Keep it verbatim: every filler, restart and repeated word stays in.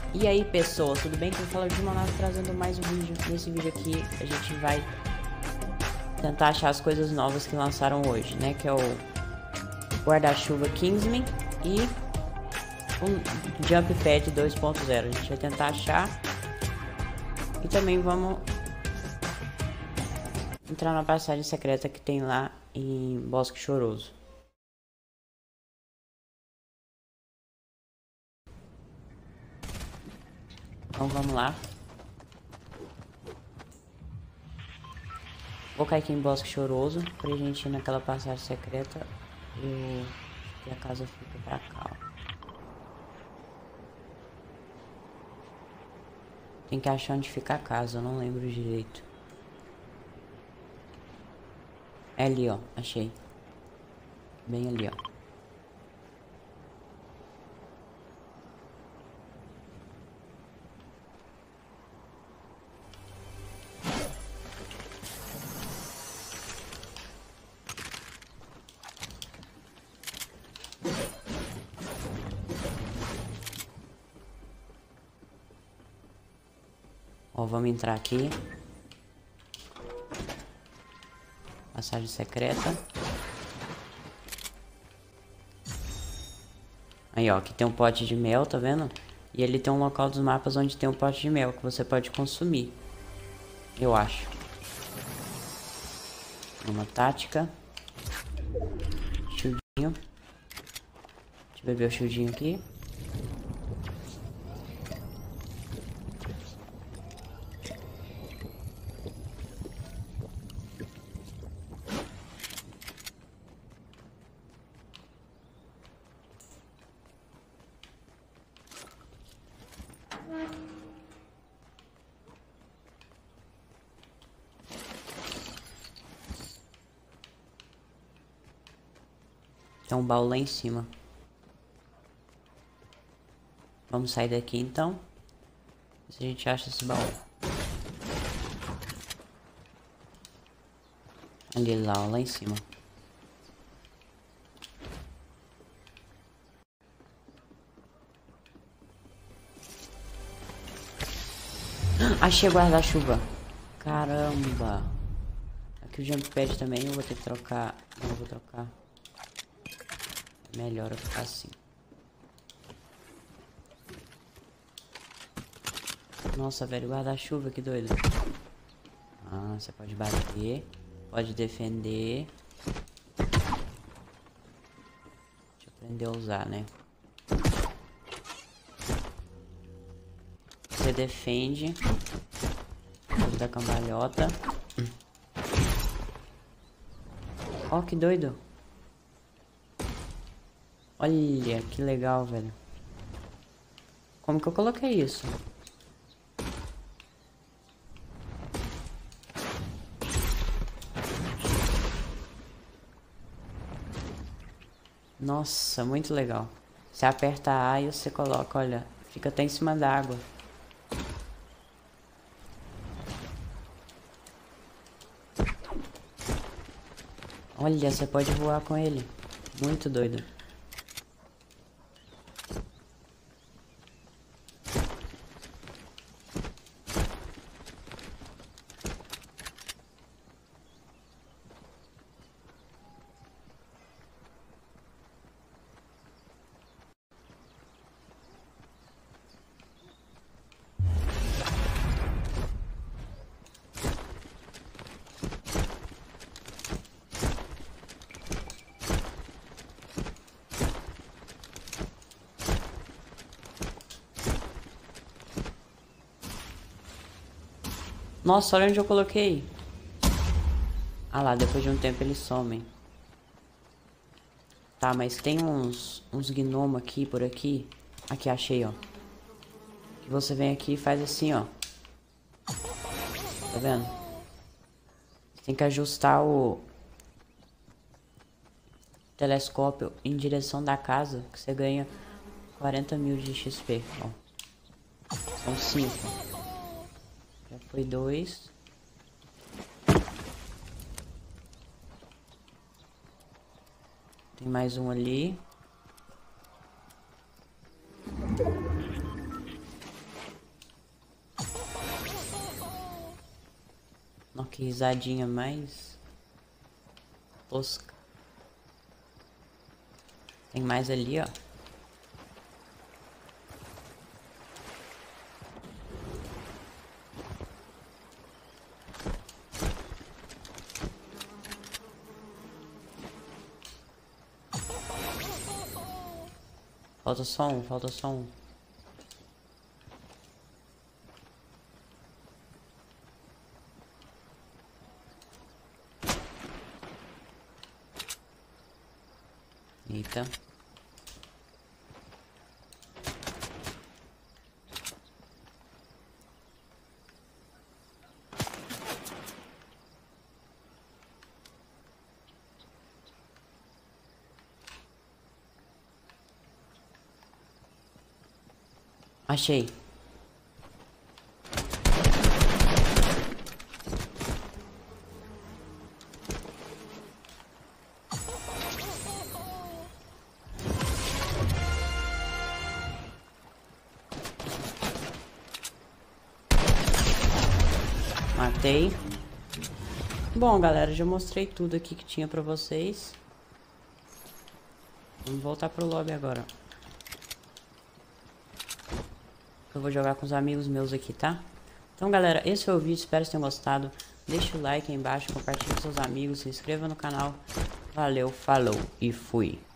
E aí pessoal, tudo bem? Quem fala é o Dimonado trazendo mais um vídeo. Nesse vídeo aqui a gente vai tentar achar as coisas novas que lançaram hoje, né? Que é o guarda-chuva Kingsman e o Jump Pad dois ponto zero. A gente vai tentar achar e também vamos entrar na passagem secreta que tem lá em Bosque Choroso. Então vamos lá. Vou cair aqui em Bosque Choroso pra gente ir naquela passagem secreta e a casa fica pra cá, ó. Tem que achar onde fica a casa, eu não lembro direito. É ali, ó, achei. Bem ali, ó. Ó, vamos entrar aqui. Passagem secreta. Aí, ó, aqui tem um pote de mel, tá vendo? E ele tem um local dos mapas onde tem um pote de mel que você pode consumir. Eu acho. Uma tática. Shieldinho. Deixa eu beber o shieldinho aqui. Tem um baú lá em cima. Vamos sair daqui então. Se a gente acha esse baú. Ali lá, lá em cima. Achei guarda-chuva. Caramba. Aqui o jump pad também eu vou ter que trocar. Não, eu vou trocar. Melhor eu ficar assim. Nossa, velho, guarda-chuva, que doido. Ah, você pode bater. Pode defender. Deixa eu aprender a usar, né? Você defende. Da cambalhota. Ó, que doido. Olha, que legal, velho. Como que eu coloquei isso? Nossa, muito legal. Você aperta A e você coloca, olha, fica até em cima da água. Olha, você pode voar com ele. Muito doido. Nossa, olha onde eu coloquei. Ah lá, depois de um tempo eles somem. Tá, mas tem uns, uns gnomos aqui, por aqui. Aqui, achei, ó. Que você vem aqui e faz assim, ó. Tá vendo? Você tem que ajustar o telescópio em direção da casa, que você ganha quarenta mil de X P, ó. São cinco. Já foi dois. Tem mais um ali. Que risadinha mais tosca. Tem mais ali, ó. Falta só um, falta só um. Eita. Achei. Matei. Bom, galera, já mostrei tudo aqui que tinha pra vocês. Vamos voltar pro lobby agora. Eu vou jogar com os amigos meus aqui, tá? Então, galera, esse foi o vídeo. Espero que tenham gostado. Deixa o like aí embaixo, compartilhe com seus amigos, se inscreva no canal. Valeu, falou e fui.